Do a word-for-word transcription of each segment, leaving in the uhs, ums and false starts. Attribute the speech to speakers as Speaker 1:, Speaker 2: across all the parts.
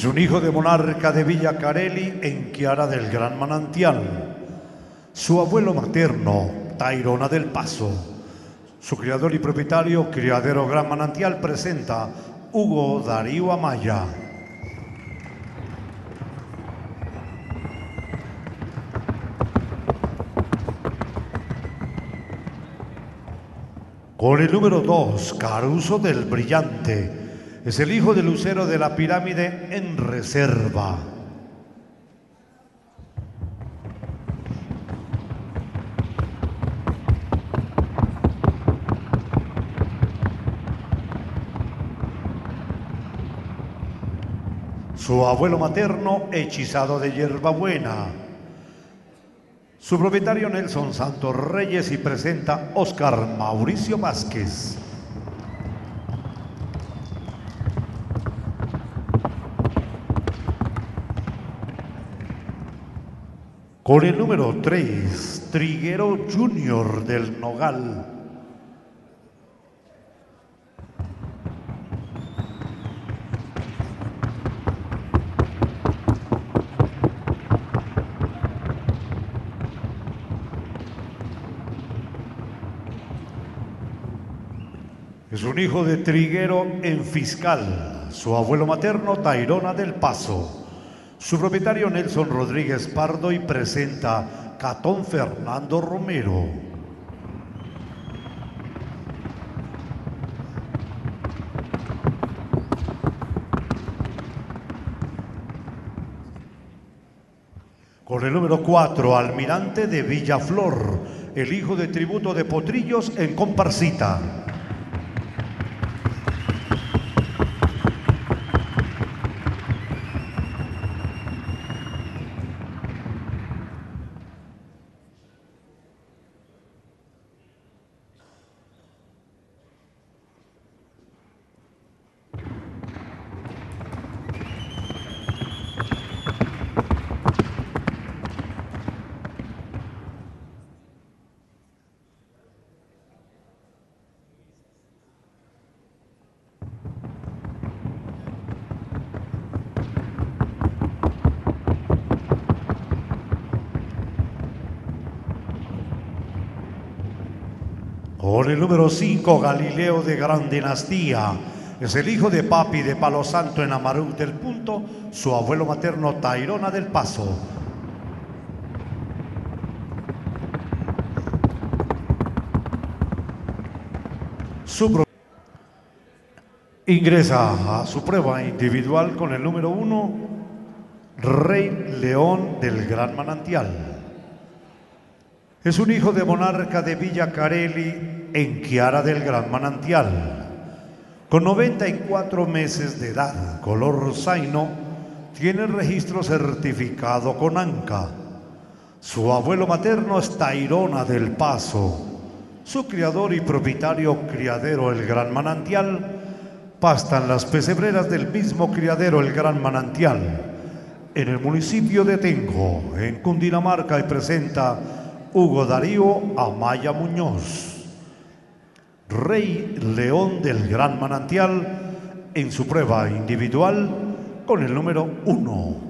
Speaker 1: Es un hijo de monarca de Villa Carelli en Chiara del Gran Manantial. Su abuelo materno, Tayrona del Paso. Su criador y propietario, Criadero Gran Manantial, presenta Hugo Darío Amaya. Con el número dos, Caruso del Brillante. Es el hijo del lucero de la pirámide en reserva. Su abuelo materno, hechizado de hierbabuena. Su propietario, Nelson Santos Reyes, y presenta Oscar Mauricio Vázquez. Con el número tres, Triguero Junior del Nogal. Es un hijo de Triguero en Fiscal. Su abuelo materno, Tayrona del Paso. Su propietario, Nelson Rodríguez Pardo, y presenta Catón Fernando Romero. Con el número cuatro, Almirante de Villaflor, el hijo de Tributo de Potrillos en comparsita. Con el número cinco, Galileo de Gran Dinastía. Es el hijo de Papi de Palo Santo en Amarú del Punto, su abuelo materno, Tayrona del Paso. Su pro... Ingresa a su prueba individual con el número uno, Rey León del Gran Manantial. Es un hijo de monarca de Villa Carelli en Chiara del Gran Manantial. Con noventa y cuatro meses de edad, color zaino, tiene el registro certificado con ANCA. Su abuelo materno es Tayrona del Paso. Su criador y propietario, Criadero El Gran Manantial, pastan las pesebreras del mismo criadero El Gran Manantial en el municipio de Tenjo, en Cundinamarca, y presenta Hugo Darío Amaya Muñoz. Rey León del Gran Manantial en su prueba individual con el número uno.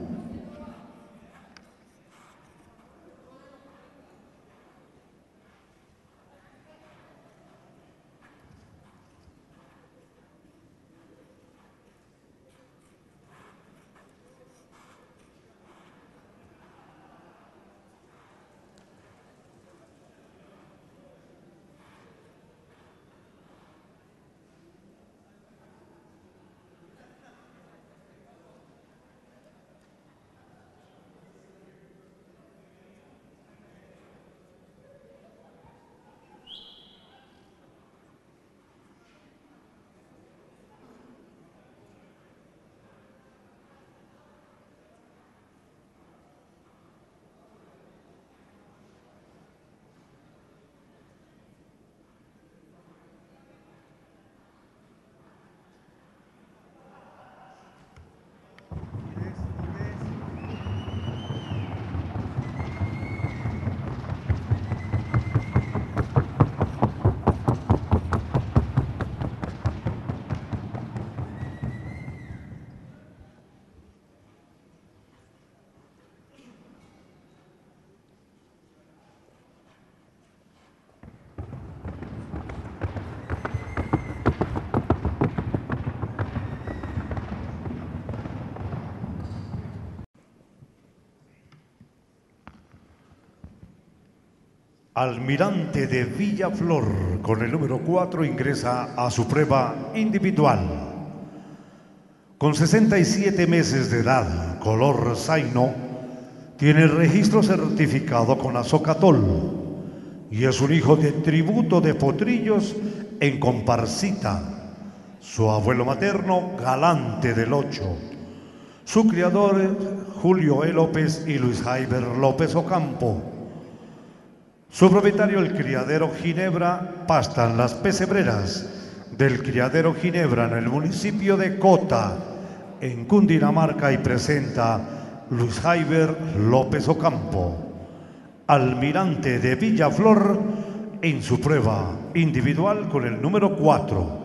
Speaker 1: Almirante de Villaflor, con el número cuatro, ingresa a su prueba individual. Con sesenta y siete meses de edad, color zaino, tiene registro certificado con Azocatol y es un hijo de tributo de Potrillos en Comparsita. Su abuelo materno, Galante del Ocho. Su criador, Julio E. López y Luis Jaiber López Ocampo. Su propietario, el criadero Ginebra, pastan las pesebreras del criadero Ginebra en el municipio de Cota, en Cundinamarca, y presenta Luis Jaiber López Ocampo, almirante de Villaflor, en su prueba individual con el número cuatro.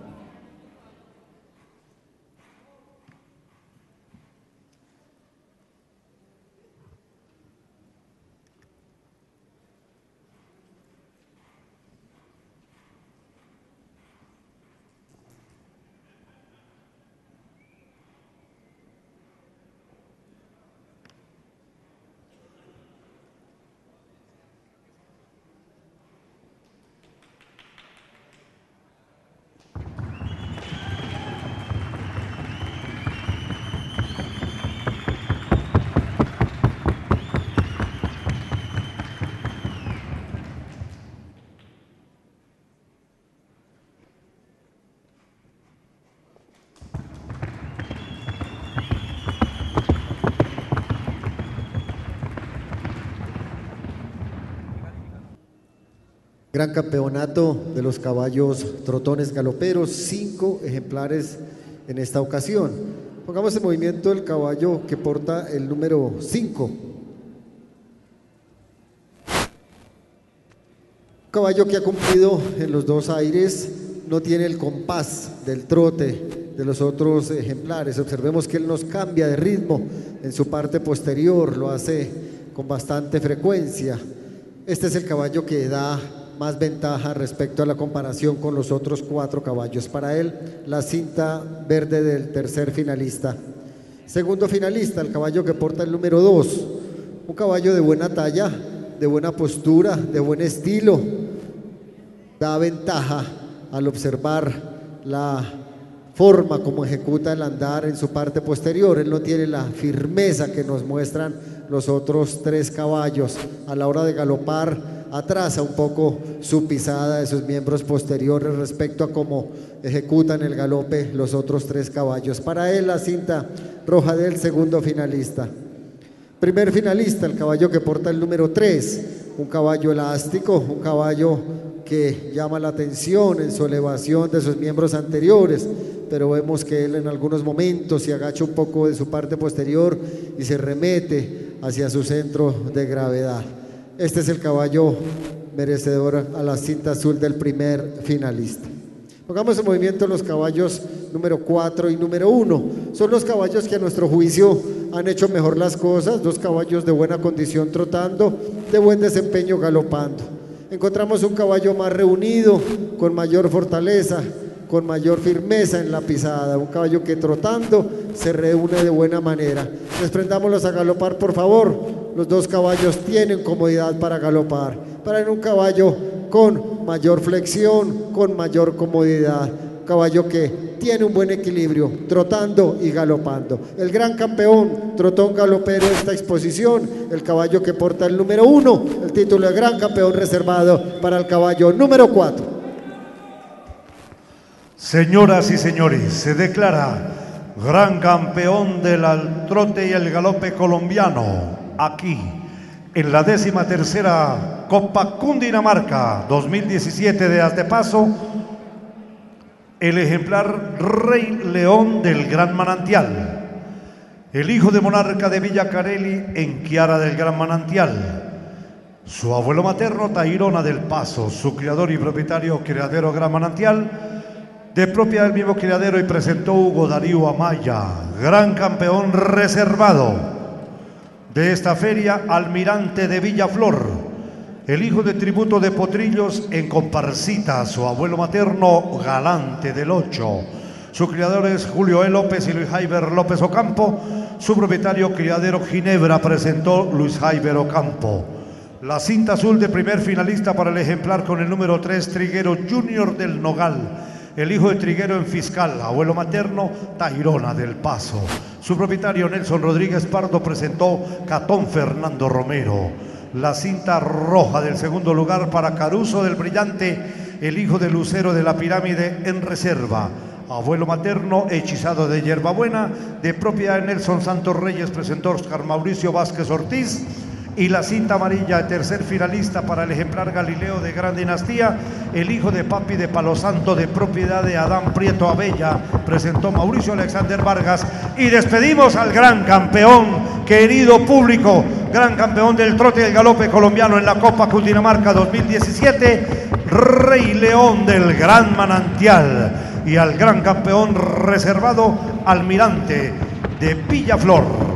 Speaker 2: Gran campeonato de los caballos trotones galoperos, cinco ejemplares en esta ocasión. Pongamos en movimiento el caballo que porta el número cinco. Un caballo que ha cumplido en los dos aires, no tiene el compás del trote de los otros ejemplares. Observemos que él nos cambia de ritmo en su parte posterior, lo hace con bastante frecuencia. Este es el caballo que da más ventaja respecto a la comparación con los otros cuatro caballos. Para él, la cinta verde del tercer finalista. Segundo finalista, el caballo que porta el número dos. Un caballo de buena talla, de buena postura, de buen estilo. Da ventaja al observar la forma como ejecuta el andar en su parte posterior. Él no tiene la firmeza que nos muestran los otros tres caballos. A la hora de galopar, atrasa un poco su pisada de sus miembros posteriores respecto a cómo ejecutan el galope los otros tres caballos. Para él, la cinta roja del segundo finalista. Primer finalista, el caballo que porta el número tres, un caballo elástico, un caballo que llama la atención en su elevación de sus miembros anteriores, pero vemos que él en algunos momentos se agacha un poco de su parte posterior y se remete hacia su centro de gravedad. Este es el caballo merecedor a la cinta azul del primer finalista. Pongamos en movimiento los caballos número cuatro y número uno. Son los caballos que a nuestro juicio han hecho mejor las cosas, dos caballos de buena condición trotando, de buen desempeño galopando. Encontramos un caballo más reunido, con mayor fortaleza, con mayor firmeza en la pisada, un caballo que trotando se reúne de buena manera. Desprendámoslos a galopar, por favor. Los dos caballos tienen comodidad para galopar, para en un caballo con mayor flexión, con mayor comodidad, un caballo que tiene un buen equilibrio, trotando y galopando. El gran campeón trotón galopero de esta exposición, el caballo que porta el número uno, el título de gran campeón reservado para el caballo número cuatro.
Speaker 1: Señoras y señores, se declara gran campeón del trote y el galope colombiano, aquí, en la décima tercera Copa Cundinamarca dos mil diecisiete de Aztepaso, el ejemplar Rey León del Gran Manantial, el hijo de monarca de Villa Carelli en Chiara del Gran Manantial, su abuelo materno Tairona del Paso, su criador y propietario criadero Gran Manantial, de propia del mismo criadero, y presentó Hugo Darío Amaya, gran campeón reservado de esta feria, almirante de Villaflor, el hijo de tributo de Potrillos en Comparsita, su abuelo materno Galante del Ocho, su criador es Julio E. López y Luis Jaiber López Ocampo, su propietario criadero Ginebra presentó Luis Jaiber Ocampo. La cinta azul de primer finalista para el ejemplar con el número tres, Triguero Junior del Nogal. El hijo de Triguero en Fiscal, abuelo materno, Tayrona del Paso. Su propietario Nelson Rodríguez Pardo presentó Catón Fernando Romero. La cinta roja del segundo lugar para Caruso del Brillante, el hijo de Lucero de la Pirámide en reserva. Abuelo materno, Hechizado de Hierbabuena, de propiedad de Nelson Santos Reyes, presentó Oscar Mauricio Vázquez Ortiz. Y la cinta amarilla, tercer finalista para el ejemplar Galileo de Gran Dinastía, el hijo de Papi de Palo Santo, de propiedad de Adán Prieto Abella, presentó Mauricio Alexander Vargas. Y despedimos al gran campeón, querido público, gran campeón del trote y el galope colombiano en la Copa Cundinamarca dos mil diecisiete, Rey León del Gran Manantial, y al gran campeón reservado, Almirante de Villaflor.